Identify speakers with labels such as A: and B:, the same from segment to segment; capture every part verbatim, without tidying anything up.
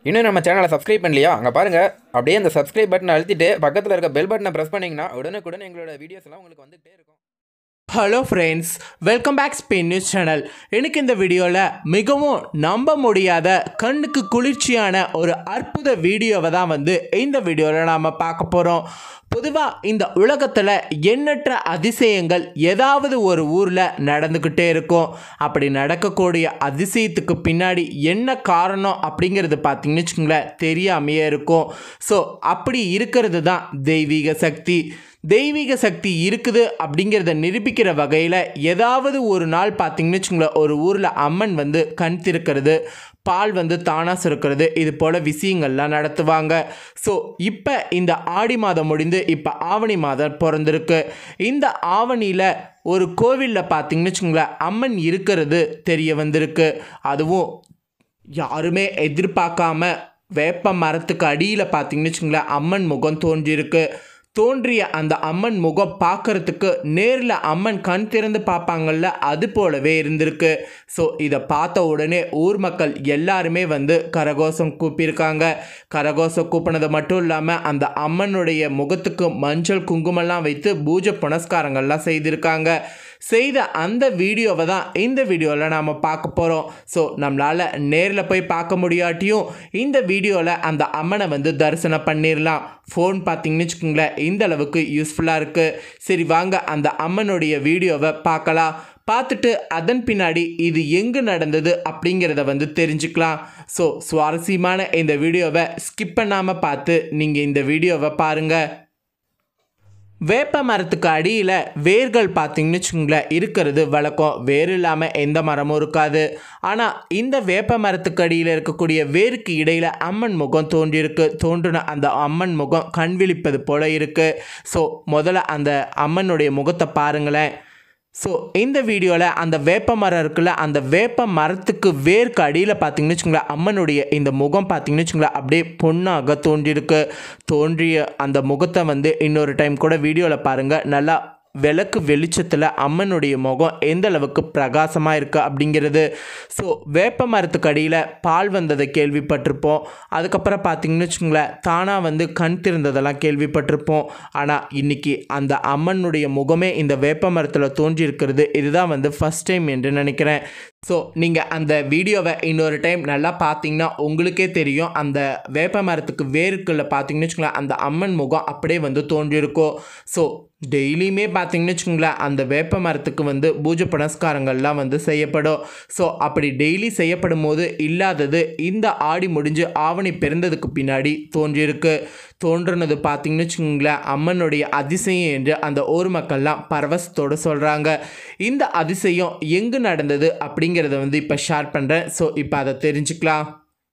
A: இன்னும் நம்ம சேனலை சப்ஸ்கிரைப் பண்ணலையா? அங்கே பாருங்கள், அப்படியே அந்த சப்ஸ்கிரைப் பட்டனை அழுத்திட்டு பக்கத்தில் இருக்க பெல் பட்டனை ப்ரெஸ் பண்ணிங்கன்னா உடனுக்குடன் எங்களோட வீடியோஸ் எல்லாம் உங்களுக்கு வந்துகிட்டே இருக்கும்.
B: Hello friends, welcome back Spain news channel. எனக்கு இந்த வீடியோவில் மிகவும் நம்ப முடியாத கண்ணுக்கு குளிர்ச்சியான ஒரு அற்புத வீடியோவை தான் வந்து இந்த வீடியோவில் நாம் பார்க்க போகிறோம். பொதுவாக இந்த உலகத்தில் எண்ணற்ற அதிசயங்கள் ஏதாவது ஒரு ஊரில் நடந்துக்கிட்டே இருக்கும். அப்படி நடக்கக்கூடிய அதிசயத்துக்கு பின்னாடி என்ன காரணம் அப்படிங்கிறது பார்த்திங்கன்னு வச்சுக்கோங்களேன், தெரியாமையே இருக்கும். ஸோ அப்படி இருக்கிறது தான் தெய்வீக சக்தி. தெய்வீக சக்தி இருக்குது அப்படிங்கிறத நிரூபிக்கிற வகையில் ஏதாவது ஒரு நாள் பார்த்திங்கன்னு வச்சுங்களேன், ஒரு ஊரில் அம்மன் வந்து கண் திறக்கிறது, பால் வந்து தானாக சுரக்கிறது, இது போல் விஷயங்கள்லாம் நடத்துவாங்க. ஸோ இப்போ இந்த ஆடி மாதம் முடிந்து இப்போ ஆவணி மாதம் பிறந்திருக்கு. இந்த ஆவணியில் ஒரு கோவிலில் பார்த்திங்கன்னு வச்சுங்களேன், அம்மன் இருக்கிறது தெரிய வந்திருக்கு. அதுவும் யாருமே எதிர்பார்க்காம வேப்ப மரத்துக்கு அடியில் பார்த்திங்கன்னு வச்சுங்களேன், அம்மன் முகம் தோன்றியிருக்கு. தோன்றிய அந்த அம்மன் முகம் பார்க்கறதுக்கு நேரில் அம்மன் கண் திறந்து பார்ப்பாங்கள்ல, அது போலவே இருந்திருக்கு. ஸோ இதை பார்த்த உடனே ஊர் மக்கள் எல்லாருமே வந்து கரகோஷம் கூப்பியிருக்காங்க. கரகோஷம் கூப்பினது மட்டும் இல்லாமல் அந்த அம்மனுடைய முகத்துக்கு மஞ்சள் குங்குமம்லாம் வைத்து பூஜை புனஸ்காரங்கள்லாம் செய்திருக்காங்க. செய்த அந்த வீடியோவை தான் இந்த வீடியோவில் நாம் பார்க்க போகிறோம். ஸோ நம்மளால் நேரில் போய் பார்க்க முடியாட்டியும் இந்த வீடியோவில் அந்த அம்மனை வந்து தரிசனம் பண்ணிடலாம். ஃபோன் பார்த்திங்கன்னு வச்சுக்கோங்களேன், இந்த அளவுக்கு யூஸ்ஃபுல்லாக இருக்குது. சரி வாங்க அந்த அம்மனுடைய வீடியோவை பார்க்கலாம். பார்த்துட்டு அதன் பின்னாடி இது எங்கே நடந்தது அப்படிங்கிறத வந்து தெரிஞ்சுக்கலாம். ஸோ சுவாரஸ்யமான இந்த வீடியோவை ஸ்கிப் பண்ணாமல் பார்த்து நீங்கள் இந்த வீடியோவை பாருங்கள். வேப்ப மரத்துக்கு அடியில் வேர்கள் பார்த்திங்கன்னு வச்சுக்கோங்களேன் இருக்கிறது வழக்கம். வேர் இல்லாமல் எந்த மரமும் இருக்காது. ஆனால் இந்த வேப்ப மரத்துக்கு அடியில் இருக்கக்கூடிய வேருக்கு இடையில் அம்மன் முகம் தோன்றியிருக்கு. தோன்றின அந்த அம்மன் முகம் கண் விழிப்பது போல் இருக்குது. ஸோ முதல்ல அந்த அம்மனுடைய முகத்தை பாருங்களேன். ஸோ இந்த வீடியோவில் அந்த வேப்ப மரம் இருக்குல்ல, அந்த வேப்ப மரத்துக்கு வேர்க்கு அடியில் பார்த்திங்கன்னு வச்சுங்களேன், அம்மனுடைய இந்த முகம் பார்த்திங்கன்னு வச்சுங்களேன் அப்படியே பொண்ணாக தோன்றியிருக்கு. தோன்றிய அந்த முகத்தை வந்து இன்னொரு டைம் கூட வீடியோவில் பாருங்கள். நல்லா விளக்கு வெளிச்சத்தில் அம்மனுடைய முகம் எந்த அளவுக்கு பிரகாசமாக இருக்குது அப்படிங்கிறது. ஸோ வேப்ப மரத்துக்கு அடியில் பால் வந்ததை கேள்விப்பட்டிருப்போம். அதுக்கப்புறம் பார்த்திங்கன்னு வச்சுங்களேன், தானாக வந்து கண் திறந்ததெல்லாம் கேள்விப்பட்டிருப்போம். ஆனால் இன்றைக்கி அந்த அம்மனுடைய முகமே இந்த வேப்ப மரத்தில் தோன்றியிருக்கிறது இதுதான் வந்து ஃபஸ்ட் டைம் என்று நினைக்கிறேன். ஸோ நீங்கள் அந்த வீடியோவை இன்னொரு டைம் நல்லா பார்த்தீங்கன்னா உங்களுக்கே தெரியும். அந்த வேப்ப மரத்துக்கு வேருக்குள்ள பார்த்திங்கன்னு வச்சுங்களேன், அந்த அம்மன் முகம் அப்படியே வந்து தோன்றியிருக்கும். ஸோ டெய்லியுமே பார்த்திங்கன்னு வச்சுங்களேன், அந்த வேப்ப மரத்துக்கு வந்து பூஜை புனஸ்காரங்கள்லாம் வந்து செய்யப்படும். ஸோ அப்படி டெய்லி செய்யப்படும் போது இல்லாதது இந்த ஆடி முடிஞ்சு ஆவணி பிறந்ததுக்கு பின்னாடி தோன்றியிருக்கு. தோன்றினது பார்த்திங்கன்னு வச்சுங்களேன் அம்மனுடைய அதிசயம் என்று அந்த ஊர் மக்கள்லாம் பரவசத்தோடு சொல்கிறாங்க. இந்த அதிசயம் எங்கு நடந்தது அப்படிங்கிறத வந்து இப்போ ஷேர் பண்ணுறேன். ஸோ இப்போ அதை தெரிஞ்சுக்கலாம்.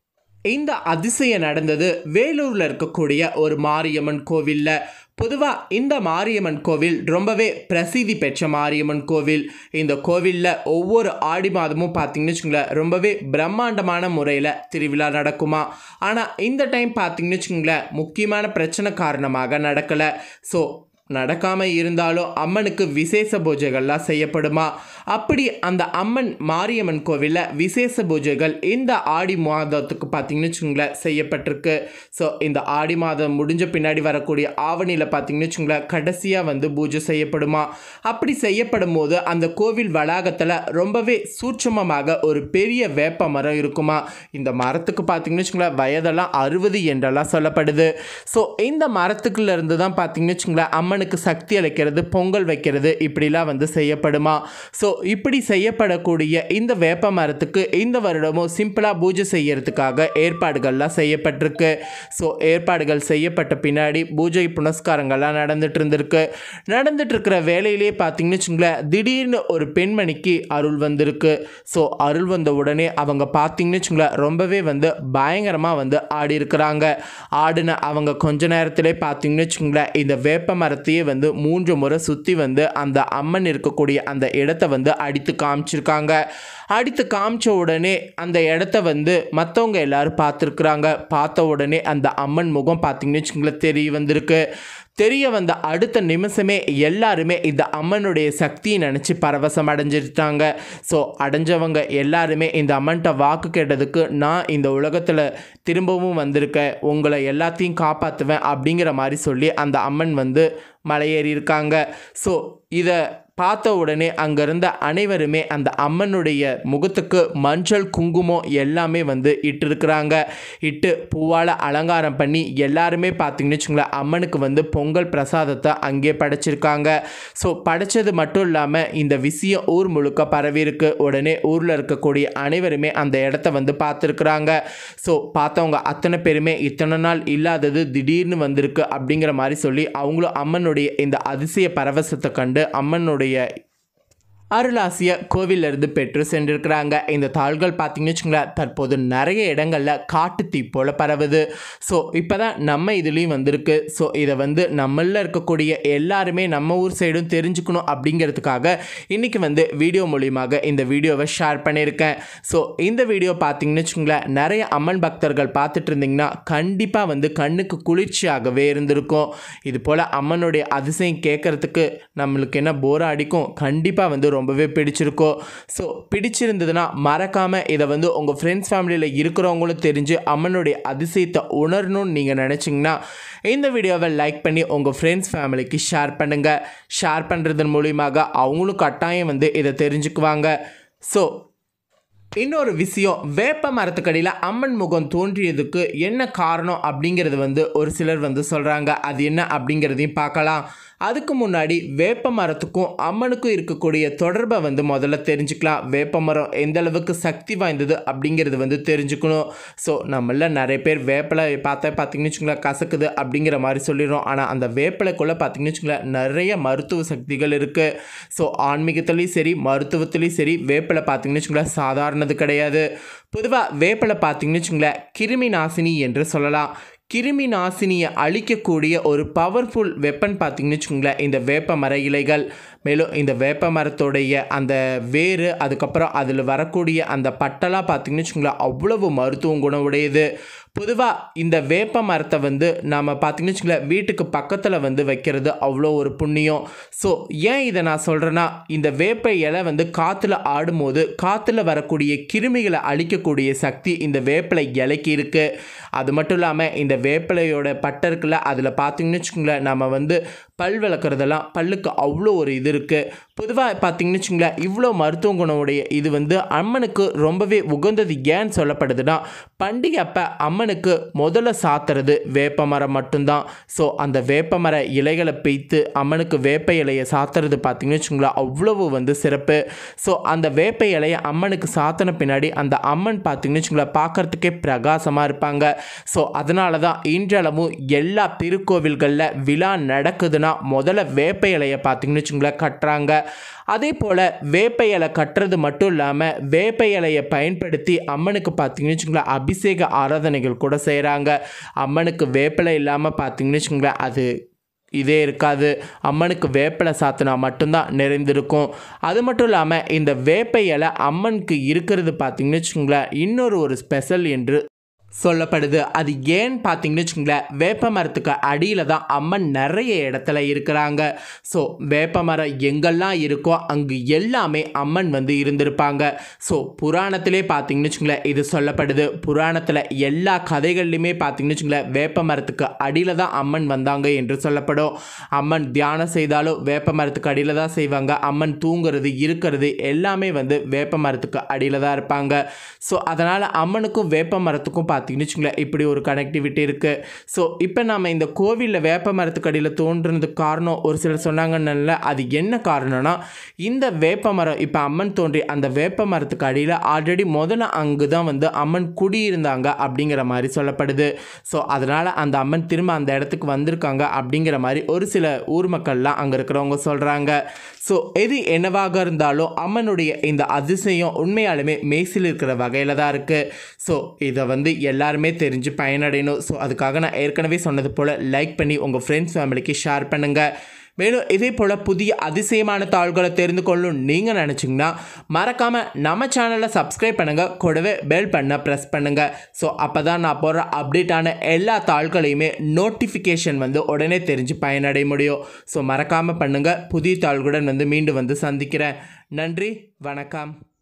B: இந்த அதிசயம் நடந்தது வேலூரில் இருக்கக்கூடிய ஒரு மாரியம்மன் கோவிலில். பொதுவாக இந்த மாரியம்மன் கோவில் ரொம்பவே பிரசித்தி பெற்ற மாரியம்மன் கோவில். இந்த கோவிலில் ஒவ்வொரு ஆடி மாதமும் பார்த்திங்கன்னு வச்சுங்களேன், ரொம்பவே பிரம்மாண்டமான முறையில் திருவிழா நடக்குமா. ஆனால் இந்த டைம் பார்த்திங்கன்னு வச்சுங்களேன், முக்கியமான பிரச்சனை காரணமாக நடக்கலை. ஸோ நடக்காமல் இருந்தாலும் அம்மனுக்கு விசேஷ பூஜைகள்லாம் செய்யப்படுமா. அப்படி அந்த அம்மன் மாரியம்மன் கோவிலில் விசேஷ பூஜைகள் இந்த ஆடி மாதத்துக்கு பார்த்திங்கன்னு வச்சுங்களேன் செய்யப்பட்டிருக்கு. ஸோ இந்த ஆடி மாதம் முடிஞ்ச பின்னாடி வரக்கூடிய ஆவணியில் பார்த்திங்கன்னு வச்சுங்களேன் கடைசியாக வந்து பூஜை செய்யப்படுமா. அப்படி செய்யப்படும் போது அந்த கோவில் வளாகத்தில் ரொம்பவே சூட்சமமாக ஒரு பெரிய வேப்ப மரம் இருக்குமா. இந்த மரத்துக்கு பார்த்திங்கன்னு வச்சுங்களேன் வயதெல்லாம் அறுபது என்றெல்லாம் சொல்லப்படுது. ஸோ இந்த மரத்துக்குள்ள இருந்து தான் பார்த்திங்கன்னு வச்சுங்களேன் அம்மன் அம்மனுக்கு சக்தி அளிக்கிறது, பொங்கல் வைக்கிறது, இப்படிலாம் வந்து செய்யப்படுமா. ஸோ இப்படி செய்யப்படக்கூடிய இந்த வேப்ப மரத்துக்கு இந்த வருடமும் சிம்பிளாக பூஜை செய்யறதுக்காக ஏற்பாடுகள்லாம் செய்யப்பட்டிருக்கு. ஸோ ஏற்பாடுகள் செய்யப்பட்ட பின்னாடி பூஜை புனஸ்காரங்கள்லாம் நடந்துட்டு இருந்திருக்கு. நடந்துட்டு இருக்கிற வேலையிலே பார்த்தீங்கன்னு வச்சுங்களேன், திடீர்னு ஒரு பெண்மணிக்கு அருள் வந்திருக்கு. ஸோ அருள் வந்த உடனே அவங்க பார்த்தீங்கன்னு வச்சுங்களேன் ரொம்பவே வந்து பயங்கரமாக வந்து ஆடி இருக்கிறாங்க. ஆடின அவங்க கொஞ்ச நேரத்திலே பார்த்தீங்கன்னு வச்சுங்களேன் இந்த வேப்ப மரத்தை வந்து மூன்று முறை சுற்றி வந்து அந்த அம்மன் இருக்கக்கூடிய அந்த இடத்தை வந்து வந்து அடித்து காமிச்சிருக்காங்க. அடித்து காமிச்ச உடனே அந்த இடத்த வந்து மற்றவங்க எல்லாரும் பார்த்துருக்குறாங்க. பார்த்த உடனே அந்த அம்மன் முகம் பார்த்திங்கன்னு வச்சுங்களேன் தெரிய வந்திருக்கு. தெரிய வந்த அடுத்த நிமிஷமே எல்லாருமே இந்த அம்மனுடைய சக்தியை நினச்சி பரவசம் அடைஞ்சிருட்டாங்க. ஸோ அடைஞ்சவங்க எல்லாருமே இந்த அம்மன்கிட்ட வாக்கு கேட்டதுக்கு நான் இந்த உலகத்தில் திரும்பவும் வந்திருக்கேன், உங்களை எல்லாத்தையும் காப்பாற்றுவேன் அப்படிங்கிற மாதிரி சொல்லி அந்த அம்மன் வந்து மலையேறி இருக்காங்க. ஸோ இதை பார்த்த உடனே அங்கே இருந்த அனைவருமே அந்த அம்மனுடைய முகத்துக்கு மஞ்சள் குங்குமம் எல்லாமே வந்து இட்டிருக்கிறாங்க. இட்டு பூவால் அலங்காரம் பண்ணி எல்லாருமே பார்த்திங்கன்னு வச்சுங்களேன் அம்மனுக்கு வந்து பொங்கல் பிரசாதத்தை அங்கே படைச்சிருக்காங்க. ஸோ படைச்சது மட்டும் இல்லாமல் இந்த விஷயம் ஊர் முழுக்க பரவி இருக்கு. உடனே ஊரில் இருக்கக்கூடிய அனைவருமே அந்த இடத்த வந்து பார்த்துருக்குறாங்க. ஸோ பார்த்தவங்க அத்தனை பேருமே இத்தனை நாள் இல்லாதது திடீர்னு வந்திருக்கு அப்படிங்கிற மாதிரி சொல்லி அவங்களும் அம்மனுடைய இந்த அதிசய பரவசத்தை கண்டு அம்மனுடைய அருளாசிய கோவிலிருந்து பெற்று சென்றிருக்கிறாங்க. இந்த தாள்கள் பார்த்திங்கன்னு வச்சுங்களேன் தற்போது நிறைய இடங்களில் காட்டு தீ போல் பரவுது. ஸோ இப்போ தான் நம்ம இதுலேயும் வந்திருக்கு. ஸோ இதை வந்து நம்மளில் இருக்கக்கூடிய எல்லாருமே நம்ம ஊர் சைடும் தெரிஞ்சுக்கணும் அப்படிங்கிறதுக்காக இன்றைக்கி வந்து வீடியோ மூலியமாக இந்த வீடியோவை ஷேர் பண்ணியிருக்கேன். ஸோ இந்த வீடியோ பார்த்திங்கன்னு வச்சுங்களேன் நிறைய அம்மன் பக்தர்கள் பார்த்துட்டு இருந்திங்கன்னா கண்டிப்பாக வந்து கண்ணுக்கு குளிர்ச்சியாகவே இருந்திருக்கும். இது போல் அம்மனுடைய அதிசயம் கேட்குறதுக்கு நம்மளுக்கு என்ன போராக அடிக்கும், கண்டிப்பாக வந்து ரொம்பவே பிடிச்சிருக்கோம். ஸோ பிடிச்சிருந்ததுன்னா மறக்காமல் இதை வந்து உங்கள் ஃப்ரெண்ட்ஸ் ஃபேமிலியில் இருக்கிறவங்களும் தெரிஞ்சு அம்மனுடைய அதிசயத்தை உணரணும்னு நீங்கள் நினச்சிங்கன்னா இந்த வீடியோவை லைக் பண்ணி உங்கள் ஃப்ரெண்ட்ஸ் ஃபேமிலிக்கு ஷேர் பண்ணுங்கள். ஷேர் பண்ணுறதன் மூலியமாக அவங்களும் கட்டாயம் வந்து இதை தெரிஞ்சுக்குவாங்க. ஸோ இன்னொரு விஷயம், வேப்ப மரத்துக்கடியில் அம்மன் முகம் தோன்றியதுக்கு என்ன காரணம் அப்படிங்கிறது வந்து ஒரு சிலர் வந்து சொல்கிறாங்க. அது என்ன அப்படிங்கிறதையும் பார்க்கலாம். அதுக்கு முன்னாடி வேப்ப மரத்துக்கும் அம்மனுக்கும் இருக்கக்கூடிய தொடர்பை வந்து முதல்ல தெரிஞ்சுக்கலாம். வேப்ப மரம் எந்த அளவுக்கு சக்தி வாய்ந்தது அப்படிங்கிறது வந்து தெரிஞ்சுக்கணும். ஸோ நம்மள நிறைய பேர் வேப்பிலை பார்த்தா பார்த்திங்கன்னு வச்சுங்களேன் கசக்குது அப்படிங்கிற மாதிரி சொல்லிடுறோம். ஆனால் அந்த வேப்பிலைக்குள்ளே பார்த்திங்கன்னு வச்சுங்களேன் நிறைய மருத்துவ சக்திகள் இருக்குது. ஸோ ஆன்மீகத்துலேயும் சரி மருத்துவத்துலேயும் சரி வேப்பிலை பார்த்திங்கன்னு வச்சுங்களேன் சாதாரணது கிடையாது. பொதுவாக வேப்பிலை பார்த்திங்கன்னு வச்சுங்களேன் கிருமி நாசினி என்று சொல்லலாம். கிருமி நாசினியை அழிக்கக்கூடிய ஒரு பவர்ஃபுல் வெப்பன் பார்த்திங்கன்னு வச்சுக்கோங்களேன் இந்த வேப்ப மர இலைகள். மேலும் இந்த வேப்ப மரத்தோடைய அந்த வேறு அதுக்கப்புறம் அதில் வரக்கூடிய அந்த பட்டெல்லாம் பார்த்திங்கன்னு வச்சுக்கோங்களேன் அவ்வளவு மருத்துவ குணம் உடையது. பொதுவாக இந்த வேப்ப மரத்தை வந்து நாம் பார்த்திங்கன்னு வச்சுக்கோங்களேன் வீட்டுக்கு பக்கத்தில் வந்து வைக்கிறது அவ்வளோ ஒரு புண்ணியம். ஸோ ஏன் இதை நான் சொல்கிறேன்னா இந்த வேப்ப இலை வந்து காற்றுல ஆடும்போது காற்றுல வரக்கூடிய கிருமிகளை அழிக்கக்கூடிய சக்தி இந்த வேப்பிலை இலைக்கு இருக்குது. அது மட்டும் இல்லாமல் இந்த வேப்பிலையோட பட்டை இருக்குல்ல அதில் பார்த்திங்கன்னு வச்சுக்கோங்களேன் நம்ம வந்து பல் விளக்குறதெல்லாம் பல்லுக்கு அவ்வளோ ஒரு இது இருக்குது. பொதுவாக பார்த்திங்கன்னு வச்சுங்களேன் இவ்வளோ மருத்துவ குணமுடைய இது வந்து அம்மனுக்கு ரொம்பவே உகந்தது. ஏன்னு சொல்லப்படுதுன்னா பண்டிகை அப்போ அம்மனுக்கு முதல்ல சாத்துறது வேப்ப மரம் மட்டும்தான். ஸோ அந்த வேப்ப மர இலைகளை பெய்த்து அம்மனுக்கு வேப்ப இலையை சாத்துறது பார்த்திங்கன்னு வச்சுங்களேன் அவ்வளவு வந்து சிறப்பு. ஸோ அந்த வேப்ப இலையை அம்மனுக்கு சாத்தின பின்னாடி அந்த அம்மன் பார்த்திங்கன்னு வச்சுங்களேன் பார்க்குறதுக்கே பிரகாசமாக இருப்பாங்க. ஸோ அதனால தான் இன்றளவும் எல்லா திருக்கோவில்களில் விழா நடக்குதுன்னா முதல்ல வேப்ப இலையை பார்த்திங்கன்னு வச்சுங்களேன் கட்டுறாங்க. அதே போல் வேப்ப இலை கட்டுறது மட்டும் இல்லாமல் வேப்ப இலையை பயன்படுத்தி அம்மனுக்கு பார்த்திங்கன்னு வச்சுங்களேன் அபிஷேக ஆராதனைகள் கூட செய்கிறாங்க. அம்மனுக்கு வேப்பிலை இல்லாமல் பார்த்திங்கன்னு வச்சுங்களேன் அது இதே இருக்காது. அம்மனுக்கு வேப்பிலை சாத்தினா மட்டும்தான் நிறைந்திருக்கும். அது மட்டும் இல்லாமல் இந்த வேப்ப இலை அம்மனுக்கு இருக்கிறது பார்த்திங்கன்னு வச்சுங்களேன் இன்னொரு ஒரு ஸ்பெஷல் என்று சொல்லப்படுது. அது ஏன்னு பார்த்தீங்கன்னு வச்சுங்களேன் வேப்ப மரத்துக்கு அடியில் தான் அம்மன் நிறைய இடத்துல இருக்கிறாங்க. ஸோ வேப்ப மரம் எங்கெல்லாம் இருக்கோ அங்கு எல்லாமே அம்மன் வந்து இருந்திருப்பாங்க. ஸோ புராணத்திலே பார்த்தீங்கன்னு வச்சுங்களேன் இது சொல்லப்படுது. புராணத்தில் எல்லா கதைகள்லையுமே பார்த்தீங்கன்னு வச்சுங்களேன் வேப்ப மரத்துக்கு அடியில் தான் அம்மன் வந்தாங்க என்று சொல்லப்படும். அம்மன் தியானம் செய்தாலும் வேப்ப மரத்துக்கு அடியில் தான் செய்வாங்க. அம்மன் தூங்குறது இருக்கிறது எல்லாமே வந்து வேப்ப மரத்துக்கு அடியில் தான் இருப்பாங்க. ஸோ அதனால் அம்மனுக்கும் வேப்ப மரத்துக்கும் பார்த்திங்கன்னு வச்சுங்களேன் இப்படி ஒரு கனெக்டிவிட்டி இருக்குது. ஸோ இப்போ நம்ம இந்த கோவிலில் வேப்ப மரத்துக்கு அடியில் தோன்றுறதுக்கு காரணம் ஒரு சிலர் சொன்னாங்கன்னு, அது என்ன காரணம்னா இந்த வேப்ப மரம் இப்போ அம்மன் தோன்றி அந்த வேப்ப மரத்துக்கு அடியில் ஆல்ரெடி முதல்ல அங்கு தான் வந்து அம்மன் குடியிருந்தாங்க அப்படிங்கிற மாதிரி சொல்லப்படுது. ஸோ அதனால் அந்த அம்மன் திரும்ப அந்த இடத்துக்கு வந்திருக்காங்க அப்படிங்கிற மாதிரி ஒரு சில ஊர் மக்கள்லாம் அங்கே இருக்கிறவங்க சொல்கிறாங்க. ஸோ எது என்னவாக இருந்தாலும் அம்மனுடைய இந்த அதிசயம் உண்மையாலுமே மேசில் இருக்கிற வகையில் தான் இருக்குது. ஸோ இதை வந்து எல்லாருமே தெரிஞ்சு பயனடையணும். ஸோ அதுக்காக நான் ஏற்கனவே சொன்னது போல் லைக் பண்ணி உங்கள் ஃப்ரெண்ட்ஸ் ஃபேமிலிக்கு ஷேர் பண்ணுங்கள். மேலும் இதே போல் புதிய அதிசயமான தாள்களை தெரிந்து கொள்ளணும் நீங்கள் நினச்சிங்கன்னா மறக்காமல் நம்ம சேனலை சப்ஸ்கிரைப் பண்ணுங்கள், கூடவே பெல் பண்ண ப்ரெஸ் பண்ணுங்கள். ஸோ அப்போ தான் நான் போடுற அப்டேட்டான எல்லா தாள்களையுமே நோட்டிஃபிகேஷன் வந்து உடனே தெரிஞ்சு பயனடைய முடியும். ஸோ மறக்காமல் பண்ணுங்கள். புதிய தாள்களுடன் வந்து மீண்டும் வந்து சந்திக்கிறேன். நன்றி, வணக்கம்.